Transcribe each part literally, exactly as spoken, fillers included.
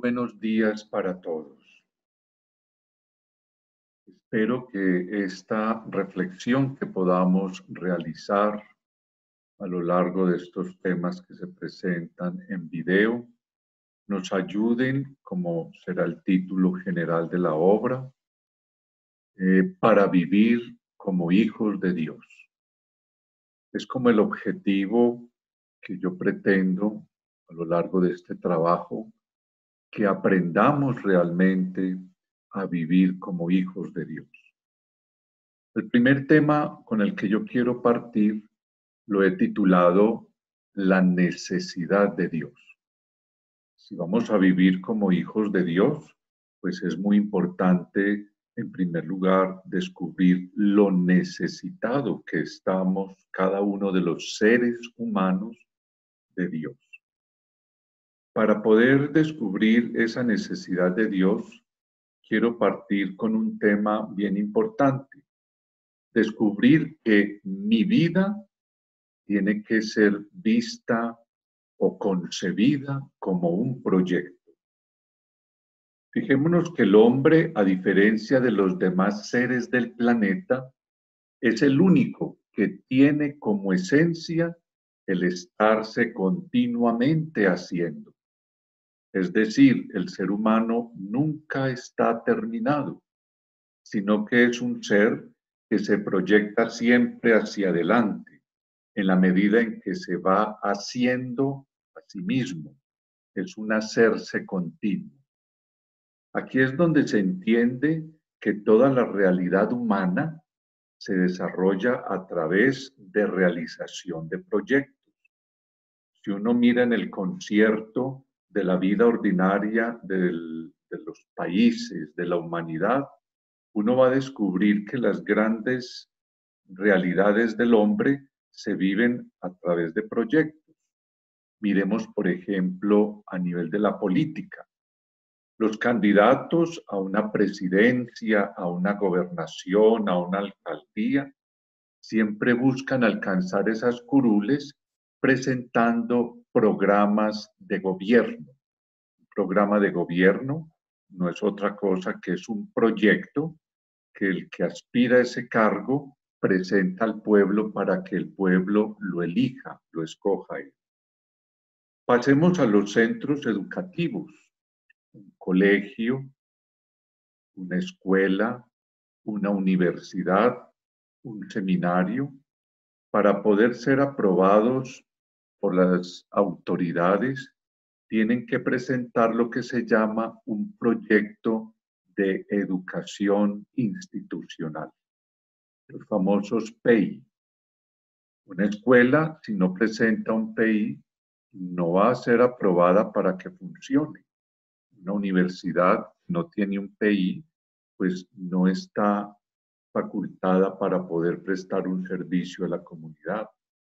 buenos días para todos. Espero que esta reflexión que podamos realizar a lo largo de estos temas que se presentan en video nos ayuden, como será el título general de la obra, eh, para vivir como hijos de Dios. Es como el objetivo que yo pretendo a lo largo de este trabajo, que aprendamos realmente a vivir como hijos de Dios. El primer tema con el que yo quiero partir lo he titulado La necesidad de Dios. Si vamos a vivir como hijos de Dios, pues es muy importante, en primer lugar, descubrir lo necesitado que estamos cada uno de los seres humanos de Dios. Para poder descubrir esa necesidad de Dios, quiero partir con un tema bien importante. Descubrir que mi vida tiene que ser vista o concebida como un proyecto. Fijémonos que el hombre, a diferencia de los demás seres del planeta, es el único que tiene como esencia el estarse continuamente haciendo. Es decir, el ser humano nunca está terminado, sino que es un ser que se proyecta siempre hacia adelante, en la medida en que se va haciendo a sí mismo. Es un hacerse continuo. Aquí es donde se entiende que toda la realidad humana se desarrolla a través de realización de proyectos. Si uno mira en el concierto de la vida ordinaria del, de los países, de la humanidad, uno va a descubrir que las grandes realidades del hombre se viven a través de proyectos. Miremos, por ejemplo, a nivel de la política. Los candidatos a una presidencia, a una gobernación, a una alcaldía, siempre buscan alcanzar esas curules presentando programas de gobierno. Un programa de gobierno no es otra cosa que es un proyecto que el que aspira a ese cargo presenta al pueblo para que el pueblo lo elija, lo escoja él. Pasemos a los centros educativos, un colegio, una escuela, una universidad, un seminario. Para poder ser aprobados por las autoridades, tienen que presentar lo que se llama un proyecto de educación institucional, los famosos P E I. Una escuela, si no presenta un P E I, no va a ser aprobada para que funcione. Una universidad no tiene un P E I, pues no está facultada para poder prestar un servicio a la comunidad.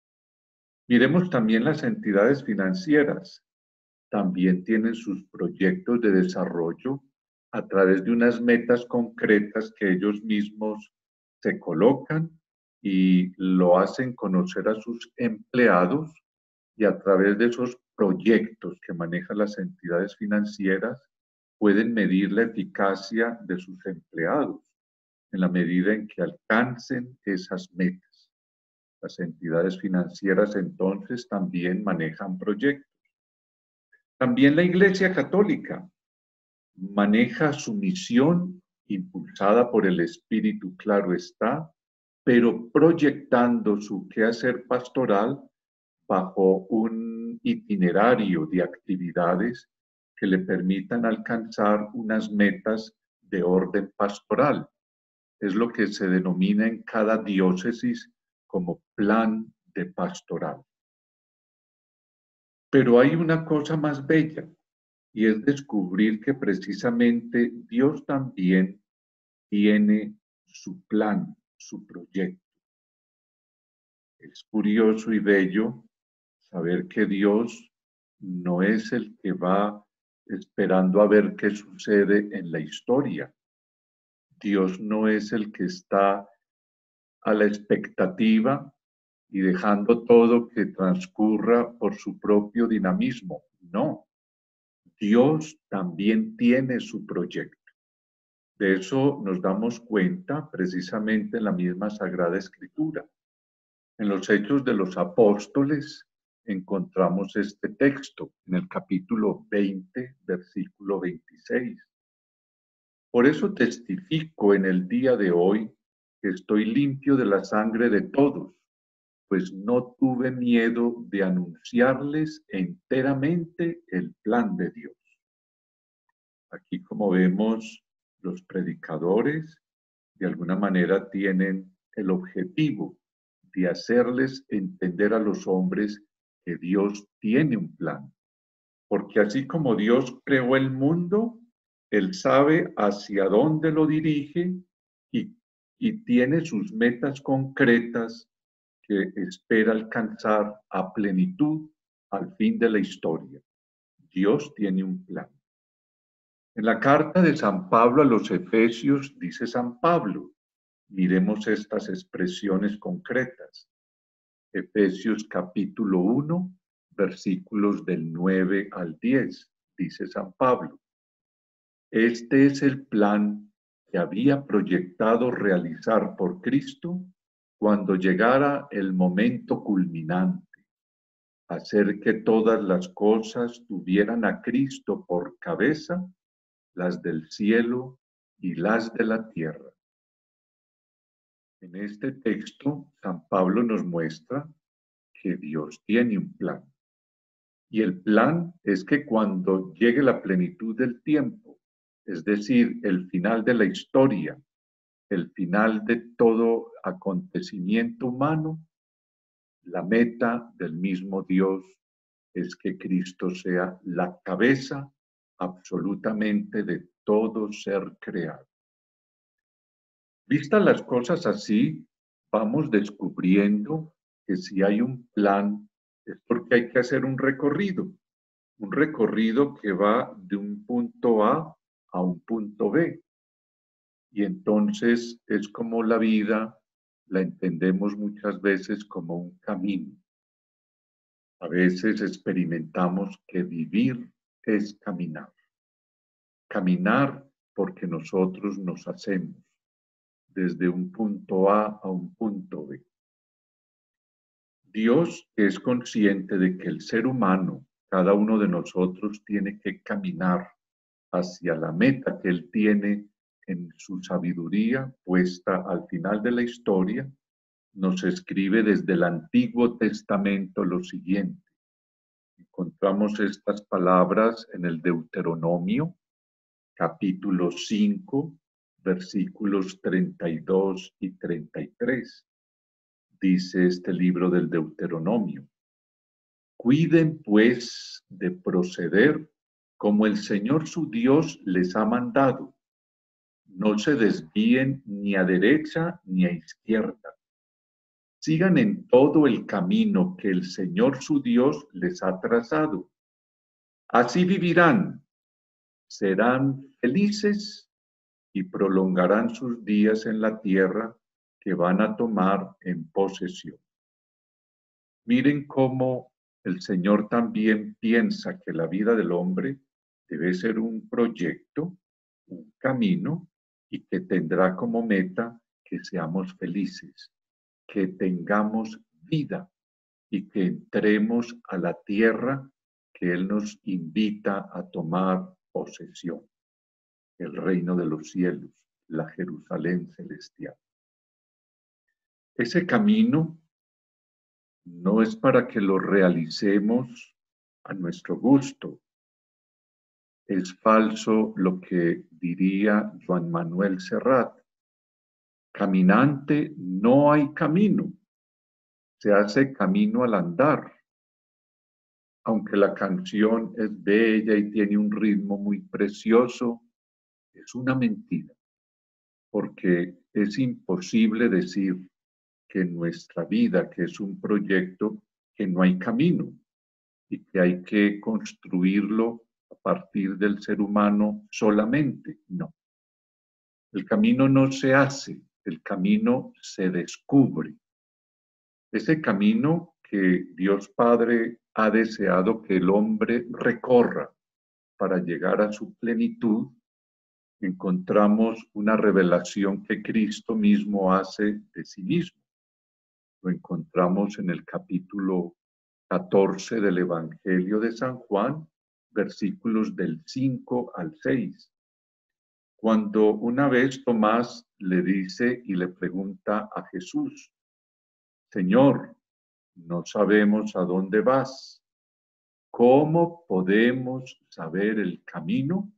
Miremos también las entidades financieras. También tienen sus proyectos de desarrollo a través de unas metas concretas que ellos mismos se colocan y lo hacen conocer a sus empleados, y a través de esos proyectos que manejan las entidades financieras pueden medir la eficacia de sus empleados en la medida en que alcancen esas metas. Las entidades financieras entonces también manejan proyectos. También la Iglesia Católica maneja su misión impulsada por el Espíritu, claro está, pero proyectando su quehacer pastoral bajo un itinerario de actividades que le permitan alcanzar unas metas de orden pastoral. Es lo que se denomina en cada diócesis como plan de pastoral. Pero hay una cosa más bella, y es descubrir que precisamente Dios también tiene su plan, su proyecto. Es curioso y bello saber que Dios no es el que va esperando a ver qué sucede en la historia. Dios no es el que está a la expectativa y dejando todo que transcurra por su propio dinamismo. No. Dios también tiene su proyecto. De eso nos damos cuenta precisamente en la misma Sagrada Escritura. En los Hechos de los Apóstoles encontramos este texto en el capítulo veinte, versículo veintiséis. Por eso testifico en el día de hoy que estoy limpio de la sangre de todos, pues no tuve miedo de anunciarles enteramente el plan de Dios. Aquí, como vemos, los predicadores de alguna manera tienen el objetivo de hacerles entender a los hombres que Dios tiene un plan. Porque así como Dios creó el mundo, Él sabe hacia dónde lo dirige y, y tiene sus metas concretas que espera alcanzar a plenitud al fin de la historia. Dios tiene un plan. En la carta de San Pablo a los Efesios dice San Pablo, miremos estas expresiones concretas. Efesios capítulo uno, versículos del nueve al diez, dice San Pablo. Este es el plan que había proyectado realizar por Cristo cuando llegara el momento culminante, hacer que todas las cosas tuvieran a Cristo por cabeza, las del cielo y las de la tierra. En este texto, San Pablo nos muestra que Dios tiene un plan. Y el plan es que cuando llegue la plenitud del tiempo, es decir, el final de la historia, el final de todo acontecimiento humano, la meta del mismo Dios es que Cristo sea la cabeza absolutamente de todo ser creado. Vistas las cosas así, vamos descubriendo que si hay un plan es porque hay que hacer un recorrido, un recorrido que va de un punto A a un punto B. Y entonces es como la vida la entendemos muchas veces como un camino. A veces experimentamos que vivir es caminar. Caminar porque nosotros nos hacemos desde un punto A a un punto B. Dios es consciente de que el ser humano, cada uno de nosotros, tiene que caminar hacia la meta que Él tiene en su sabiduría puesta al final de la historia. Nos escribe desde el Antiguo Testamento lo siguiente. Encontramos estas palabras en el Deuteronomio, capítulo cinco, versículos treinta y dos y treinta y tres. Dice este libro del Deuteronomio. Cuiden pues de proceder como el Señor su Dios les ha mandado. No se desvíen ni a derecha ni a izquierda. Sigan en todo el camino que el Señor su Dios les ha trazado. Así vivirán, serán felices y prolongarán sus días en la tierra que van a tomar en posesión. Miren cómo el Señor también piensa que la vida del hombre debe ser un proyecto, un camino, y que tendrá como meta que seamos felices, que tengamos vida y que entremos a la tierra que Él nos invita a tomar posesión, el reino de los cielos, la Jerusalén celestial. Ese camino no es para que lo realicemos a nuestro gusto. Es falso lo que diría Joan Manuel Serrat. Caminante no hay camino, se hace camino al andar. Aunque la canción es bella y tiene un ritmo muy precioso, es una mentira, porque es imposible decir que en nuestra vida, que es un proyecto, que no hay camino y que hay que construirlo a partir del ser humano solamente. No. El camino no se hace, el camino se descubre. Ese camino que Dios Padre ha deseado que el hombre recorra, para llegar a su plenitud, encontramos una revelación que Cristo mismo hace de sí mismo. Lo encontramos en el capítulo catorce del Evangelio de San Juan, versículos del cinco al seis. Cuando una vez Tomás le dice y le pregunta a Jesús: Señor, no sabemos a dónde vas. ¿Cómo podemos saber el camino?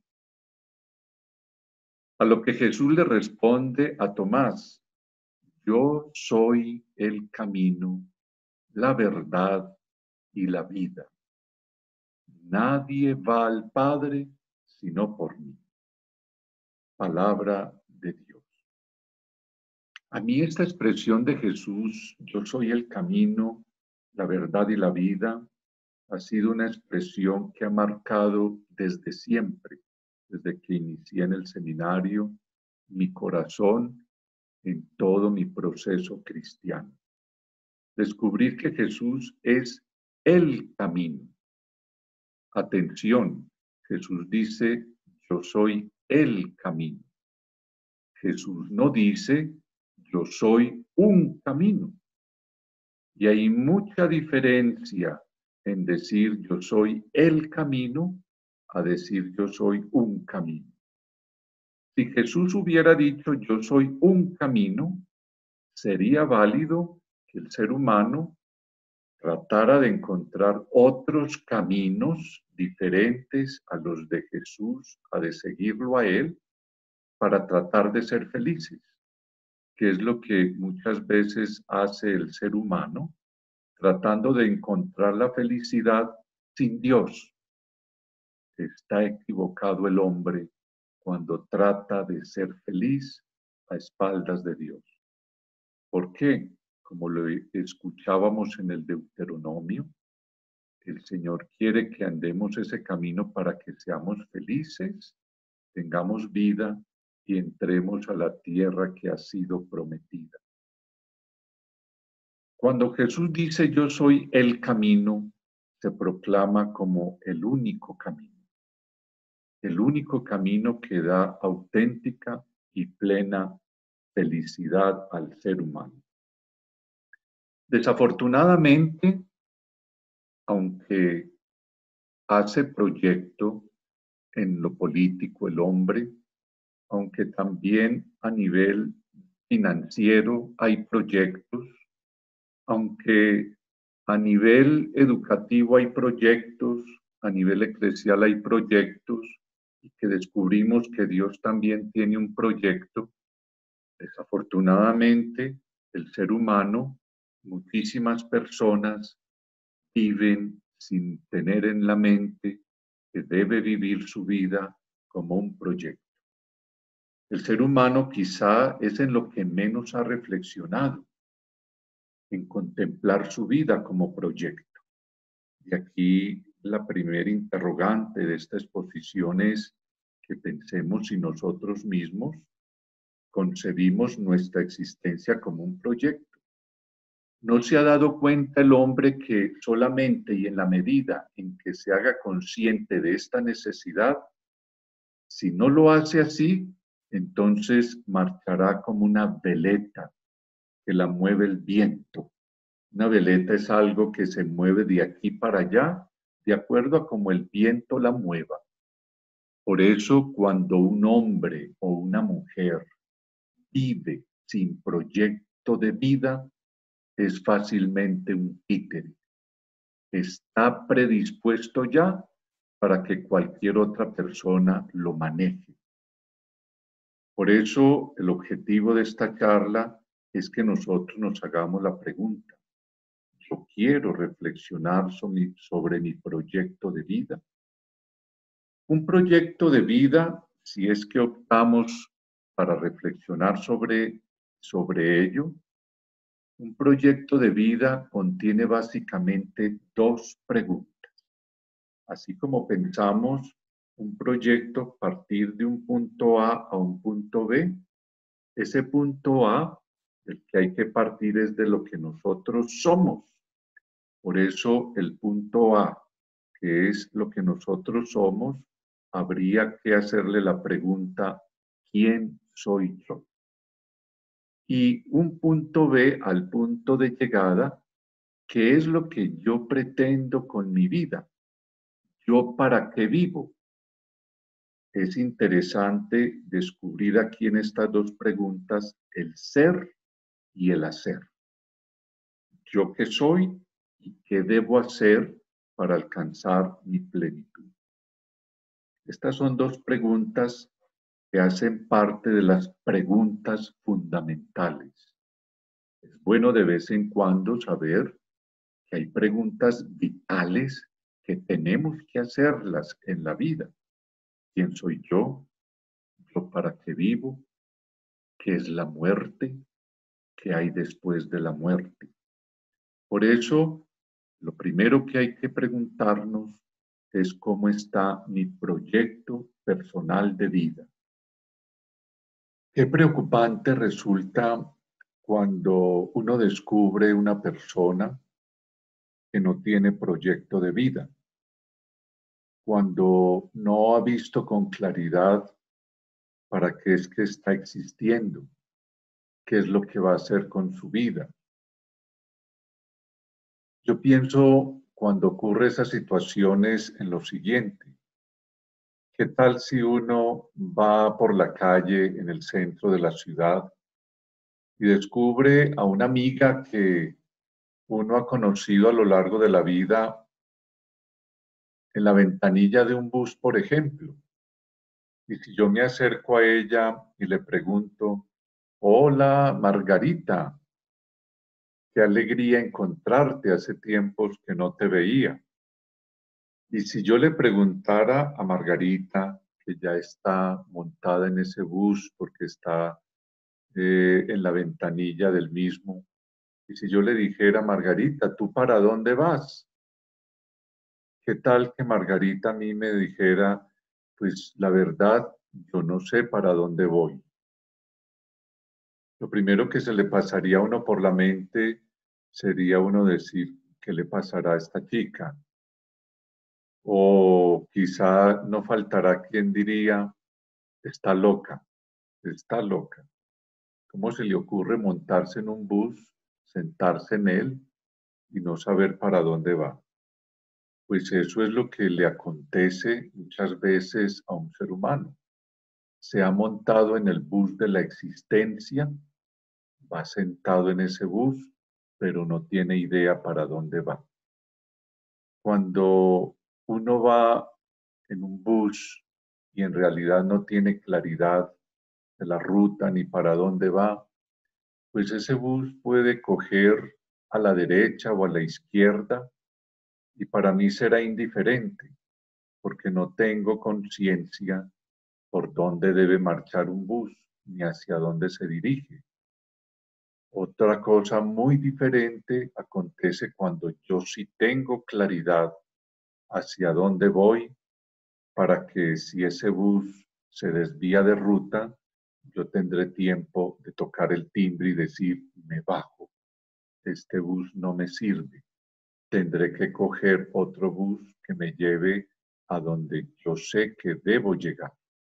A lo que Jesús le responde a Tomás: Yo soy el camino, la verdad y la vida. Nadie va al Padre sino por mí. Palabra de Dios. A mí esta expresión de Jesús, yo soy el camino, la verdad y la vida, ha sido una expresión que ha marcado desde siempre, desde que inicié en el seminario, mi corazón en todo mi proceso cristiano. Descubrir que Jesús es el camino. Atención, Jesús dice, yo soy el camino. Jesús no dice, yo soy un camino. Y hay mucha diferencia en decir yo soy el camino a decir yo soy un camino. Si Jesús hubiera dicho yo soy un camino, sería válido que el ser humano tratara de encontrar otros caminos diferentes a los de Jesús, a de seguirlo a Él, para tratar de ser felices, que es lo que muchas veces hace el ser humano, tratando de encontrar la felicidad sin Dios. Está equivocado el hombre cuando trata de ser feliz a espaldas de Dios. ¿Por qué? Como lo escuchábamos en el Deuteronomio, el Señor quiere que andemos ese camino para que seamos felices, tengamos vida y entremos a la tierra que ha sido prometida. Cuando Jesús dice yo soy el camino, se proclama como el único camino. El único camino que da auténtica y plena felicidad al ser humano. Desafortunadamente, aunque hace proyecto en lo político el hombre, aunque también a nivel financiero hay proyectos, aunque a nivel educativo hay proyectos, a nivel eclesial hay proyectos, y que descubrimos que Dios también tiene un proyecto, desafortunadamente el ser humano, muchísimas personas viven sin tener en la mente que debe vivir su vida como un proyecto. El ser humano quizá es en lo que menos ha reflexionado, en contemplar su vida como proyecto. Y aquí la primera interrogante de esta exposición es que pensemos si nosotros mismos concebimos nuestra existencia como un proyecto. ¿No se ha dado cuenta el hombre que solamente y en la medida en que se haga consciente de esta necesidad, si no lo hace así, entonces marchará como una veleta que la mueve el viento? Una veleta es algo que se mueve de aquí para allá, de acuerdo a cómo el viento la mueva. Por eso, cuando un hombre o una mujer vive sin proyecto de vida, es fácilmente un títere. Está predispuesto ya para que cualquier otra persona lo maneje. Por eso, el objetivo de esta charla es que nosotros nos hagamos la pregunta: yo quiero reflexionar sobre, sobre mi proyecto de vida. Un proyecto de vida, si es que optamos para reflexionar sobre, sobre ello, un proyecto de vida contiene básicamente dos preguntas. Así como pensamos un proyecto partir de un punto A a un punto B, ese punto A del que hay que partir es de lo que nosotros somos. Por eso el punto A, que es lo que nosotros somos, habría que hacerle la pregunta, ¿quién soy yo? Y un punto B al punto de llegada, ¿qué es lo que yo pretendo con mi vida? ¿Yo para qué vivo? Es interesante descubrir aquí en estas dos preguntas el ser y el hacer. ¿Yo qué soy y qué debo hacer para alcanzar mi plenitud? Estas son dos preguntas que hacen parte de las preguntas fundamentales. Es bueno de vez en cuando saber que hay preguntas vitales que tenemos que hacerlas en la vida. ¿Quién soy yo? ¿Yo para qué vivo? ¿Qué es la muerte? ¿Qué hay después de la muerte? Por eso, lo primero que hay que preguntarnos es cómo está mi proyecto personal de vida. Qué preocupante resulta cuando uno descubre una persona que no tiene proyecto de vida, cuando no ha visto con claridad para qué es que está existiendo, qué es lo que va a hacer con su vida. Yo pienso cuando ocurre esas situaciones en lo siguiente. ¿Qué tal si uno va por la calle en el centro de la ciudad y descubre a una amiga que uno ha conocido a lo largo de la vida en la ventanilla de un bus, por ejemplo? Y si yo me acerco a ella y le pregunto, hola Margarita, qué alegría encontrarte, hace tiempos que no te veía. Y si yo le preguntara a Margarita, que ya está montada en ese bus porque está eh, en la ventanilla del mismo, y si yo le dijera, Margarita, ¿tú para dónde vas? ¿Qué tal que Margarita a mí me dijera, pues la verdad, yo no sé para dónde voy? Lo primero que se le pasaría a uno por la mente sería uno decir, ¿qué le pasará a esta chica? O quizá no faltará quien diría, está loca, está loca. ¿Cómo se le ocurre montarse en un bus, sentarse en él y no saber para dónde va? Pues eso es lo que le acontece muchas veces a un ser humano. Se ha montado en el bus de la existencia, va sentado en ese bus, pero no tiene idea para dónde va. Cuando uno va en un bus y en realidad no tiene claridad de la ruta ni para dónde va, pues ese bus puede coger a la derecha o a la izquierda y para mí será indiferente porque no tengo conciencia por dónde debe marchar un bus ni hacia dónde se dirige. Otra cosa muy diferente acontece cuando yo sí tengo claridad hacia dónde voy para que si ese bus se desvía de ruta, yo tendré tiempo de tocar el timbre y decir, me bajo, este bus no me sirve, tendré que coger otro bus que me lleve a donde yo sé que debo llegar.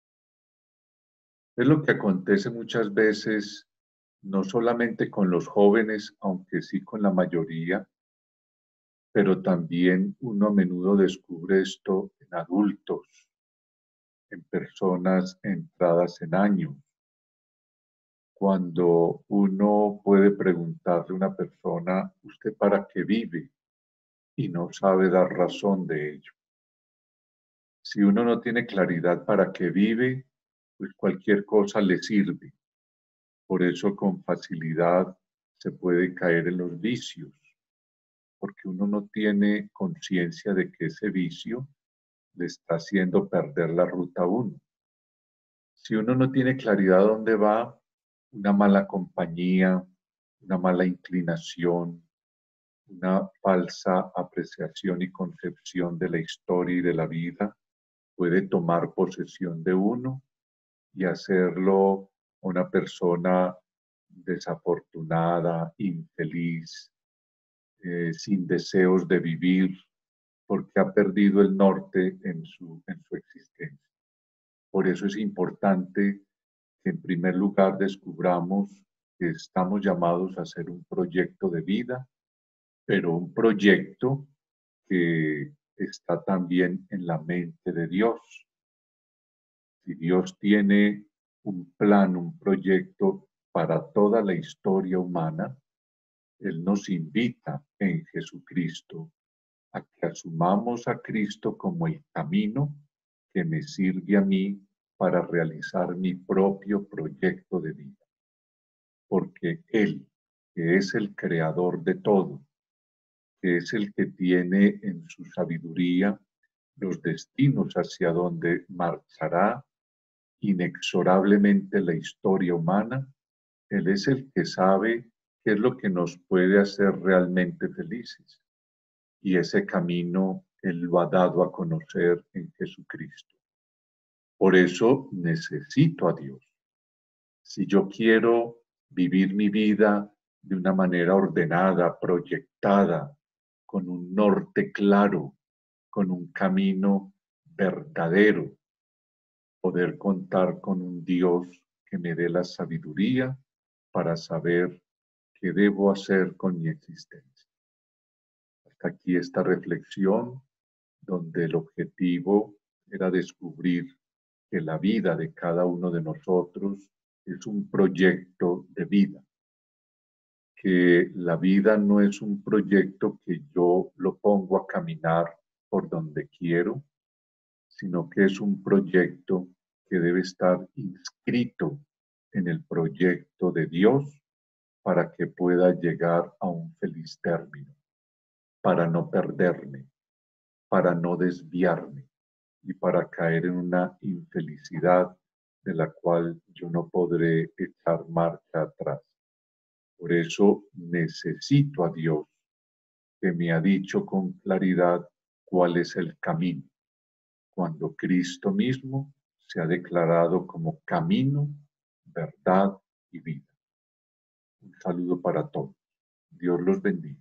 Es lo que acontece muchas veces, no solamente con los jóvenes, aunque sí con la mayoría, pero también uno a menudo descubre esto en adultos, en personas entradas en años, cuando uno puede preguntarle a una persona, ¿usted para qué vive? Y no sabe dar razón de ello. Si uno no tiene claridad para qué vive, pues cualquier cosa le sirve. Por eso con facilidad se puede caer en los vicios, porque uno no tiene conciencia de que ese vicio le está haciendo perder la ruta a uno. Si uno no tiene claridad dónde va, una mala compañía, una mala inclinación, una falsa apreciación y concepción de la historia y de la vida puede tomar posesión de uno y hacerlo una persona desafortunada, infeliz, eh, sin deseos de vivir, porque ha perdido el norte en su, en su existencia. Por eso es importante que en primer lugar descubramos que estamos llamados a hacer un proyecto de vida, pero un proyecto que está también en la mente de Dios. Si Dios tiene un plan, un proyecto para toda la historia humana, Él nos invita en Jesucristo a que asumamos a Cristo como el camino que me sirve a mí para realizar mi propio proyecto de vida. Porque Él, que es el creador de todo, que es el que tiene en su sabiduría los destinos hacia donde marchará inexorablemente la historia humana, Él es el que sabe qué es lo que nos puede hacer realmente felices. Y ese camino Él lo ha dado a conocer en Jesucristo. Por eso necesito a Dios. Si yo quiero vivir mi vida de una manera ordenada, proyectada, con un norte claro, con un camino verdadero, poder contar con un Dios que me dé la sabiduría para saber qué debo hacer con mi existencia. Hasta aquí esta reflexión, donde el objetivo era descubrir que la vida de cada uno de nosotros es un proyecto de vida, que la vida no es un proyecto que yo lo pongo a caminar por donde quiero, sino que es un proyecto que debe estar inscrito en el proyecto de Dios para que pueda llegar a un feliz término, para no perderme, para no desviarme y para caer en una infelicidad de la cual yo no podré echar marcha atrás. Por eso necesito a Dios, que me ha dicho con claridad cuál es el camino, cuando Cristo mismo se ha declarado como camino, verdad y vida. Un saludo para todos. Dios los bendiga.